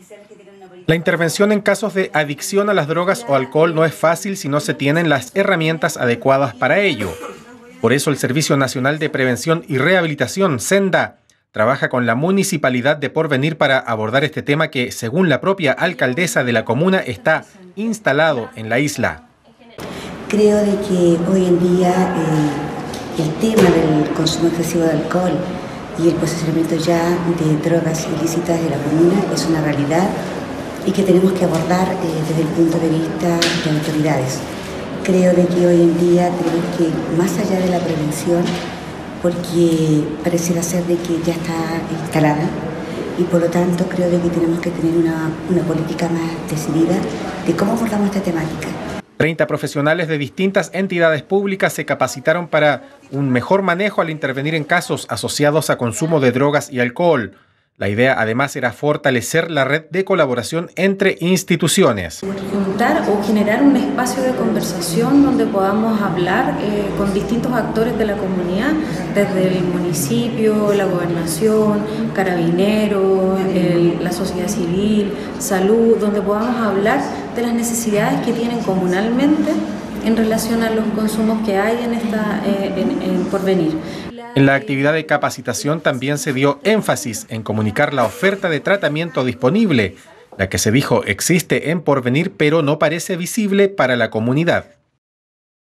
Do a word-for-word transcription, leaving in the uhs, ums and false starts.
La intervención en casos de adicción a las drogas o alcohol no es fácil si no se tienen las herramientas adecuadas para ello. Por eso el Servicio Nacional de Prevención y Rehabilitación, SENDA, trabaja con la Municipalidad de Porvenir para abordar este tema que, según la propia alcaldesa de la comuna, está instalado en la isla. Creo de que hoy en día eh, el tema del consumo excesivo de alcohol y el posicionamiento ya de drogas ilícitas de la comuna es una realidad y que tenemos que abordar eh, desde el punto de vista de autoridades. Creo de que hoy en día tenemos que ir más allá de la prevención, porque pareciera ser de que ya está instalada y por lo tanto creo de que tenemos que tener una, una política más decidida de cómo abordamos esta temática. treinta profesionales de distintas entidades públicas se capacitaron para un mejor manejo al intervenir en casos asociados a consumo de drogas y alcohol. La idea además era fortalecer la red de colaboración entre instituciones. Juntar o generar un espacio de conversación donde podamos hablar eh, con distintos actores de la comunidad, desde el municipio, la gobernación, carabineros, el, la sociedad civil, salud, donde podamos hablar de las necesidades que tienen comunalmente en relación a los consumos que hay en esta eh, en, en Porvenir. En la actividad de capacitación también se dio énfasis en comunicar la oferta de tratamiento disponible, la que se dijo existe en Porvenir pero no parece visible para la comunidad.